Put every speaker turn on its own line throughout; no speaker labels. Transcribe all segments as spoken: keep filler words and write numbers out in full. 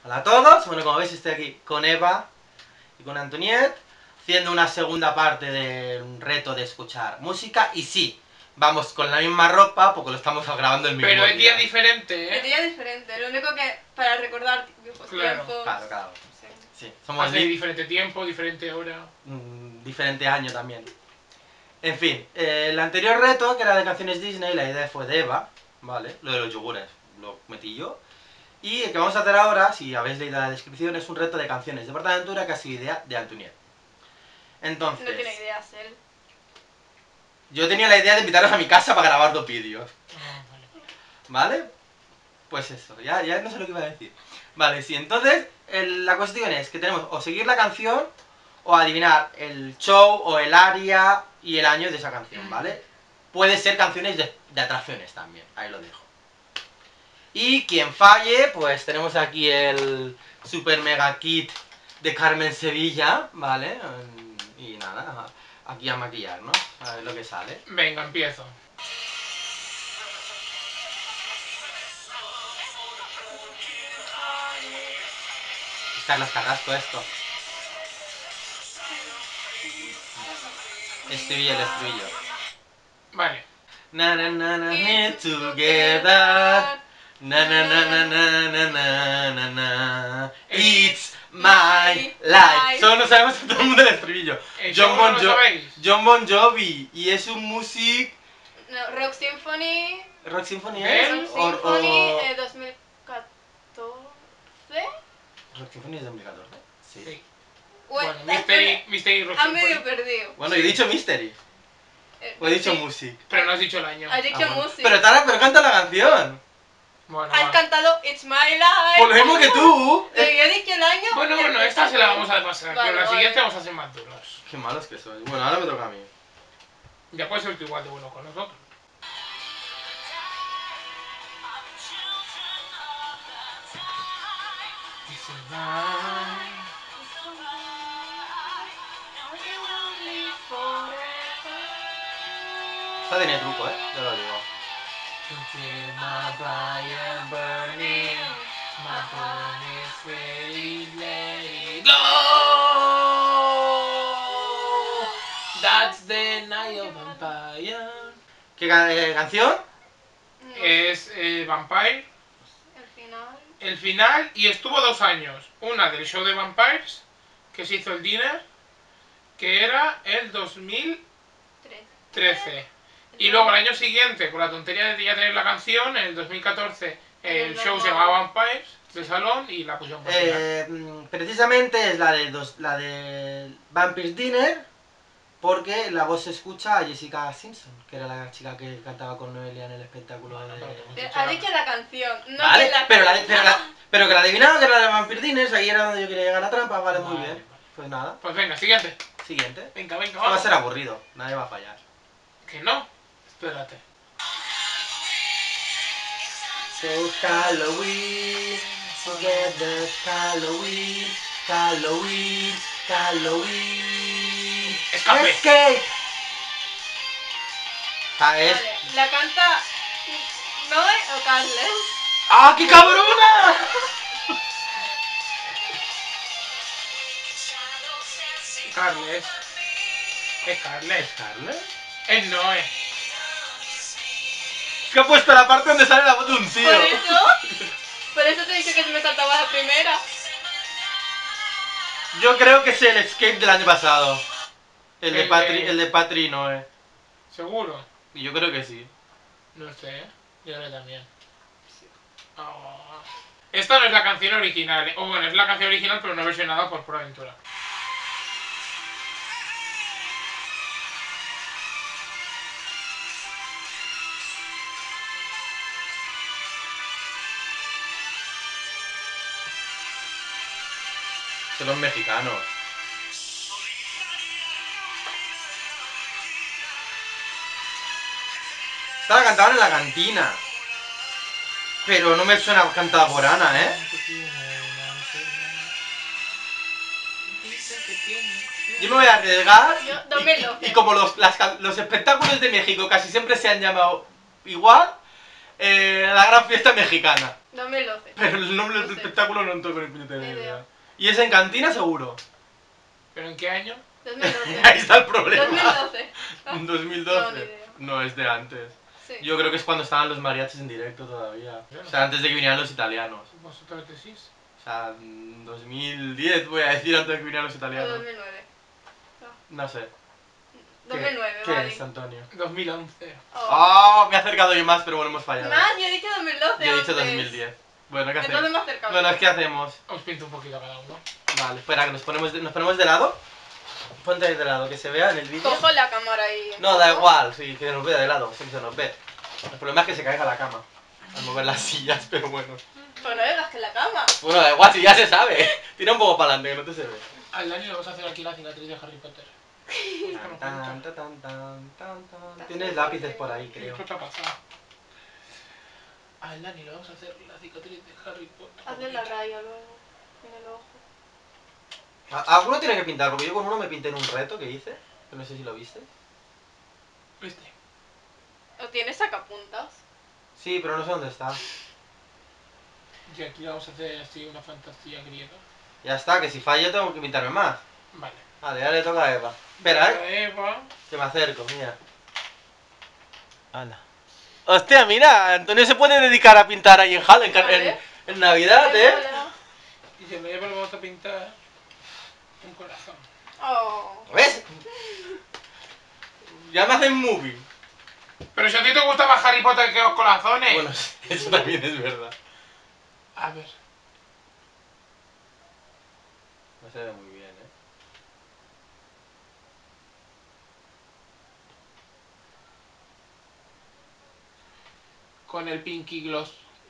Hola a todos, bueno, como veis estoy aquí con Eva y con Antoniette haciendo una segunda parte de un reto de escuchar música. Y sí, vamos con la misma ropa porque lo estamos grabando el mismo
Pero
día.
el día diferente, ¿eh?
El día diferente, lo único que para recordar viejos
Claro.
tiempos.
Claro, claro.
Sí.
Sí, somos
Hace
di
diferente tiempo, diferente hora.
mm, diferente año también. En fin, eh, el anterior reto, que era de canciones Disney, la idea fue de Eva, ¿vale? Lo de los yogures, lo metí yo. Y el que vamos a hacer ahora, si habéis leído la descripción, es un reto de canciones de Portaventura que ha sido idea de Antoniette. Entonces...
No tiene ideas él.
Yo tenía la idea de invitaros a mi casa para grabar dos vídeos.
Ah,
vale. ¿Vale? Pues eso, ya, ya no sé lo que iba a decir. Vale, sí, entonces el, la cuestión es que tenemos o seguir la canción o adivinar el show o el aria y el año de esa canción, ¿vale? Puede ser canciones de, de atracciones también, ahí lo dejo. Y quien falle, pues tenemos aquí el super mega kit de Carmen Sevilla, ¿vale? Y nada, aquí a maquillar, ¿no? A ver lo que sale.
Venga, empiezo.
Carlos Carrasco esto. Estribillo, el estribillo.
Vale.
Na na na na here together. Na na na na na na na na na. It's my life. Solo no sabemos todo el mundo el estribillo.
¿El
John
show
Bon,
no lo
jo
sabéis?
John Bon Jovi. Y es un music...
No, Rock Symphony.
¿Rock Symphony
¿Eh?
es?
Rock
O-
Symphony
o-
eh, dos mil catorce.
¿Rock Symphony es de dos mil catorce? Sí.
Sí.
Bueno,
Bueno, Mystery, Mystery Rock
ha medio
Symphony.
perdido.
Bueno, yo he dicho Mystery.
Eh,
O he dicho
sí,
music.
Pero no has dicho el año.
Has dicho
Ah, bueno.
música.
Pero Tara, pero canta la canción.
Bueno,
Has
va.
cantado It's My Life.
Por lo mismo que tú.
Pero yo he dicho el año.
Bueno,
y
bueno,
el-
esta se la vamos a pasar,
Vale,
pero la
vale.
siguiente vamos a hacer más duros.
Qué malos que sois. Bueno, ahora me toca a mí.
Ya puedes ser tú igual de bueno con nosotros.
Esta tiene truco, eh, ya lo digo.
That's the night of vampire.
¿Qué ca- eh, canción?
No,
Es eh, Vampire,
el final.
el final, y estuvo dos años. Una del show de Vampires, que se hizo el dinner, que era el dos mil
Tres.
trece. Y luego el año siguiente, con la tontería de ya tener la canción, en el dos mil catorce el
El
show se
normal.
llamaba Vampires, de salón, y la pusieron por final.
Eh, mm, precisamente es la de dos, la de Vampire Dinner, porque la voz se escucha a Jessica Simpson, que era la chica que cantaba con Noelia en el espectáculo
Bueno, pero te
de...
hemos
Ha dicho la canción, no
Vale,
que la
pero, la, de- pero, la, pero que la adivinaron que era la de Vampire Dinner, ahí era donde yo quería llegar a trampa, vale, muy
Vale,
bien.
vale.
Pues nada,
Pues venga, siguiente.
siguiente.
Venga, venga,
Esto va a
vamos.
ser aburrido, nadie va a fallar.
Que no. Espérate.
So Halloween, together Halloween, Halloween, Halloween.
Escape.
Escape. ¿Sabes?
Vale, la canta Noé o Carles.
¡Ah, qué cabrona!
Carles. Es Carles.
¿Carles?
Es Noé.
Que ha puesto la parte donde sale la voz de un tío.
Por eso, por eso te dije que me saltaba la primera.
Yo creo que es el Escape del año pasado. El de
El
Patri,
de-
el de Patri Noé.
¿Seguro?
Y yo creo que sí.
No sé. Yo creo que también. Oh. Esta no es la canción original. O bueno, es la canción original, pero no versionada por ProAventura.
Son los mexicanos. Esta la cantaban en la cantina. Pero no me suena cantada por Ana, ¿eh? Yo me voy a arriesgar.
Yo,
y-
dámelo.
Y, y como los, las can- los espectáculos de México casi siempre se han llamado igual, eh, la gran fiesta mexicana.
dos mil doce.
Pero el nombre del
No sé.
espectáculo no entró con el puñetero
Ni
idea.
idea.
Y es en cantina seguro.
¿Pero en qué año?
dos mil doce.
Ahí está el problema.
dos mil doce.
En dos mil
No,
doce.
ni idea.
No, es de antes.
Sí.
Yo creo que es cuando estaban los mariachis en directo todavía. O sea, antes de que vinieran los italianos.
¿Vosotros decís?
O sea, en dos mil diez voy a decir, antes de que vinieran los
O
italianos.
dos mil nueve.
No sé.
dos mil nueve,
¿Qué
vale.
es, Antonio?
dos mil once.
Oh.
¡Oh! Me he acercado yo más, pero bueno, hemos fallado.
Más, yo he dicho dos mil doce.
Yo he dicho
antes.
dos mil diez. Bueno, ¿qué
Entonces
hacemos?
me he acercado.
Bueno, ¿qué hacemos?
Os pinto un poquito cada uno.
Vale, espera, que nos ponemos de, nos ponemos de lado. Ponte ahí de lado, que se vea en el vídeo.
Cojo la cámara ahí.
No, da igual, sí, que nos vea de lado, sí que se nos ve. El problema es que se caiga la cama al mover las sillas, pero bueno.
Pues no digas que la cama.
Bueno, da igual, si ya se sabe. Tira un poco para adelante, que no te se ve.
Al Dani le vamos a hacer aquí la cicatriz de Harry Potter.
Tan, tan, tan, tan, tan, tan. Tienes lápices por ahí, creo.
¿Qué te ha pasado? Al Dani le vamos a hacer la cicatriz de Harry Potter.
Hazle la raya luego. En el ojo.
A- Alguno tiene que pintar, porque yo con uno me pinté en un reto que hice, que no sé si lo viste.
¿Viste?
¿O tienes sacapuntas?
Sí, pero no sé dónde está.
Y aquí le vamos a hacer así una fantasía griega.
Ya está, que si fallo tengo que pintarme más.
Vale.
Vale, ya le toca a Eva. Espera, eh.
Eva.
Que me acerco, mira. Anda. Hostia, mira, Antonio se puede dedicar a pintar ahí en Hall, en, car- en,
Vale.
en Navidad, ¿eh?
Hola.
Y si a Eva le vamos a pintar un corazón.
Oh.
¿Ves? Ya me hacen movie.
Pero si a ti te gusta más Harry Potter que los corazones.
Bueno, eso también es verdad.
A ver.
No se ve muy bien, ¿eh?
Con el Pinky Gloss.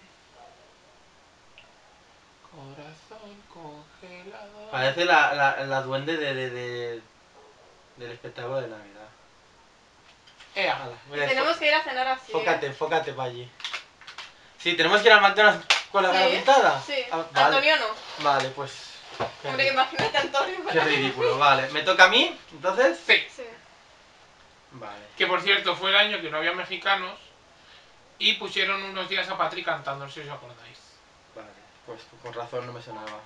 Corazón congelado.
Parece la, la, la duende de, de, de- del espectáculo de Navidad.
Ea.
Hala, voy a-
Tenemos que ir a cenar así. ¿eh?
Enfócate, enfócate para allí. Sí, tenemos que ir al McDonald's con la cara
¿Sí?
pintada.
Sí.
Ah, vale.
Antonio no.
Vale, pues. Qué,
Hombre,
ri-
imagínate a Antonio.
qué ridículo, vale. ¿Me toca a mí? Entonces.
Sí.
Sí.
Vale.
Que por cierto fue el año que no había mexicanos. Y pusieron unos días a Patrick cantando, no sé si os acordáis.
Vale, pues con razón no me sonaba.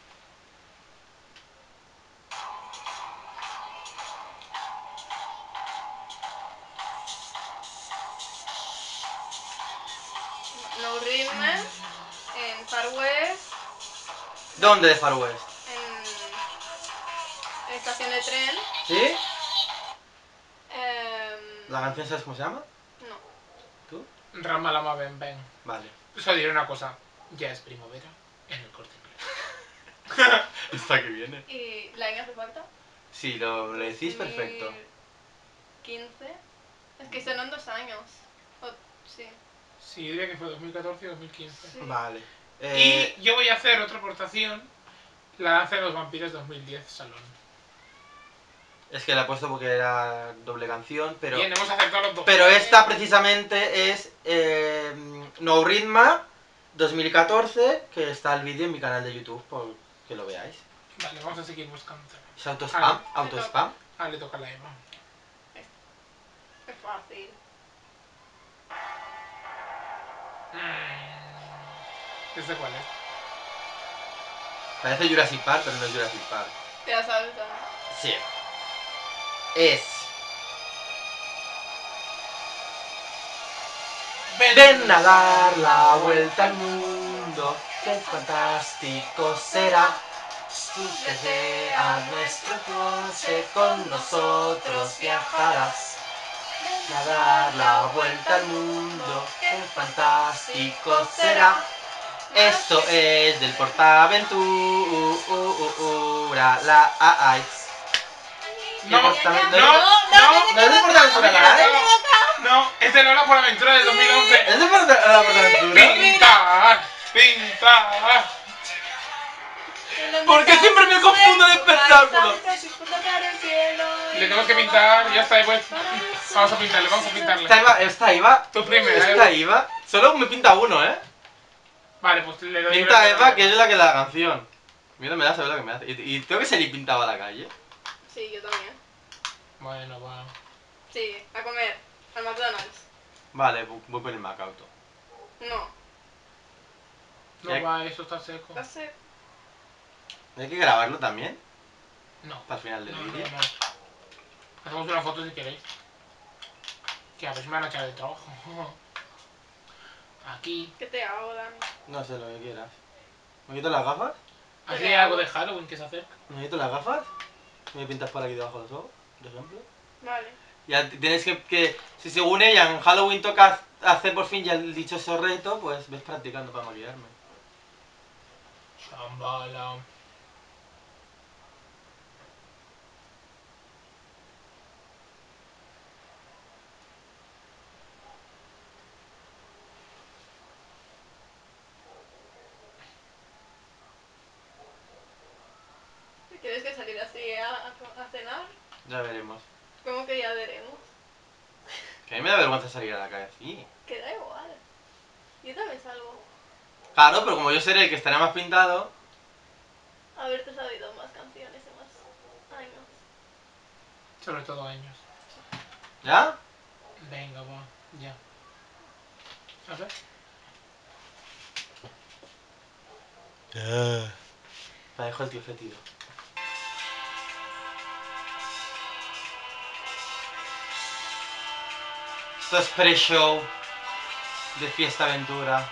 No Ritmen. En Far West.
¿Dónde de Far West?
En. En estación de tren.
¿Sí?
Em,
¿La canción sabes cómo se llama?
No.
¿Tú?
Ramalama Ben Ben.
Vale.
Os diré una cosa. Ya es primavera en el Corte Inglés.
Esta que viene.
¿Y la año hace falta?
Sí, lo, lo decís perfecto.
quince. Es que son dos años. O- sí.
Sí, diría que fue dos mil catorce y dos mil quince.
Sí.
Vale. Eh,
Y yo voy a hacer otra aportación. La danza de los vampiros dos mil diez Salón.
Es que la he puesto porque era doble canción, pero...
Bien, hemos acertado los dos.
Pero esta precisamente es eh, No Ritma dos mil catorce, que está el vídeo en mi canal de YouTube, por que lo veáis.
Vale, vamos a seguir buscando.
Es autospam,
Ah,
autospam.
Ah, le toca a la Eva.
Es fácil.
Mm. ¿Este cuál es?
Parece Jurassic Park, pero no es Jurassic Park.
Te la sabes, ¿no?
Sí. Es... Ven a dar la vuelta al mundo, qué fantástico será. Súbete a nuestro coche, con nosotros viajarás. Ven a dar la vuelta al mundo, qué fantástico será. Esto es del Portaventura, la A I.
No, no,
Exactamente.
no, no,
¿No es de Portaventura la A I?
no, este no era por aventura del dos mil once.
¿Es de Porta- la Portaventura?
Pintar, pintar.
¿Por qué siempre me confundo de espectáculo?
Le tenemos que pintar, ya está, después. Vamos a pintarle, vamos a pintarle.
Esta iba, esta iba,
Tú primero,
esta
¿eh?
iba. Solo me pinta uno, ¿eh?
Vale, pues le doy.
Pinta Eva, que es la que la canción. Mira, me da saber lo que me hace. Y, y tengo que salir pintado a la calle.
Sí, yo también.
Bueno, va.
Sí, a comer. Al McDonald's.
Vale, voy voy por el Macauto.
No.
No
¿Qué?
va, eso está seco.
Está seco.
¿Hay que grabarlo también?
No.
Para el final del
No, no,
vídeo.
no. Hacemos una foto si queréis. Que a ver si me van a echar de trabajo. Aquí.
¿Qué te hago, Dani?
No sé, lo que quieras. ¿Me quito las gafas?
Así
¿Qué
hay
hago?
algo de Halloween que se acerca.
¿Me quito las gafas? ¿Me pintas por aquí debajo de los ojos, por ejemplo?
Vale.
Ya t- tienes que, que... Si según ella en Halloween toca hacer por fin ya el dichoso reto, pues ves practicando para maquillarme.
Shambhala.
¿Tienes que salir así a, a, a cenar?
Ya veremos.
¿Cómo que ya veremos?
Que a mí me da vergüenza salir a la calle así.
Que da igual. Yo también salgo.
Claro, pero como yo seré el que estará más pintado...
Haberte sabido más canciones y más años.
Sobre todo años.
¿Ya?
Venga, va. Ya. A ver.
Ya. La dejo el tío fetido. Esto es pre-show de Fiesta Aventura.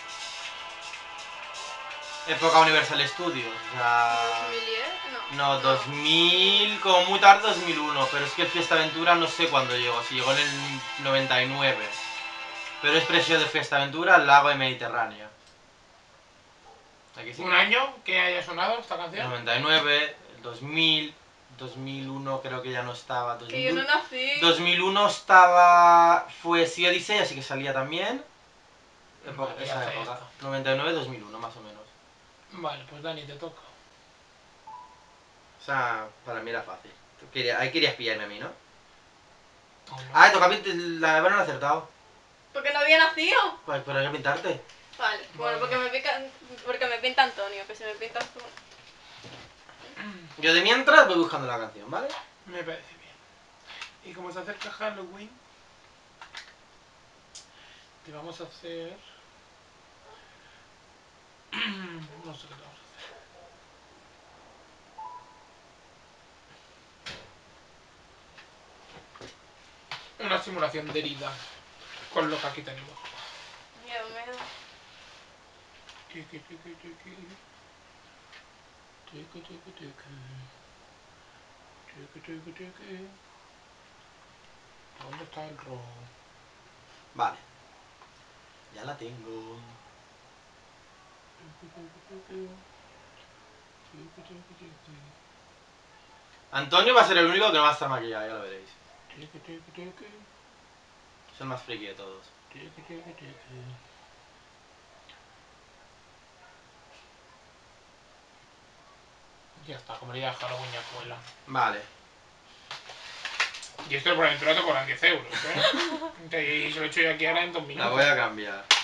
Época Universal Studios. O sea...
¿dos mil diez? No.
No, dos mil, como muy tarde dos mil uno, pero es que el Fiesta Aventura no sé cuándo llegó, si llegó en el noventa y nueve. Pero es pre-show de Fiesta Aventura al lago de Mediterránea. ¿Aquí sí?
¿Un año que haya sonado esta canción?
noventa y nueve, el dos mil, dos mil uno creo que ya no estaba.
Que yo no nací.
dos mil uno estaba... fue Sea Odyssey, así que salía también. Epo-
Vale,
esa
hace
época.
esto.
noventa y nueve dos mil uno más o menos.
Vale, pues Dani, te toca.
O sea, para mí era fácil. Tú querías- ahí querías pillarme a mí, ¿no?
¿O no?
Ah, toca pint- la Eva no lo ha acertado.
Porque no había nacido.
Pues, pero hay que pintarte.
Vale, bueno,
Vale.
porque me, pica, porque me pinta Antonio, que si me pintas tú.
Yo de mientras voy buscando la canción, ¿vale?
Me parece bien. Y como se acerca Halloween, te vamos a hacer... no sé qué te vamos a hacer. Una simulación de herida con lo que aquí tenemos.
Miedo, miedo.
Tiki, tiki, tiki. Tiki, tiki, tiki. Tiki, tiki, tiki. ¿Dónde está el rojo?
Vale. Ya la tengo.
Tiki, tiki, tiki. Tiki, tiki, tiki.
Antonio va a ser el único que no va a estar maquillado, ya lo veréis.
Tiki, tiki, tiki.
Es el más friki de todos.
Tiki, tiki, tiki. Ya está, como herida de Halloween ya cuela.
Vale.
Y esto por aventura te cobran diez euros, ¿eh? Y se lo he hecho yo aquí ahora en dos
La
minutos.
voy a cambiar.